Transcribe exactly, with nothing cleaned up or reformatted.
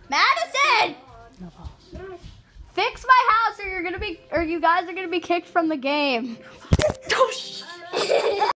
Madison! No balls. Fix my house or you're gonna be or you guys are gonna be kicked from the game. Oh, shit.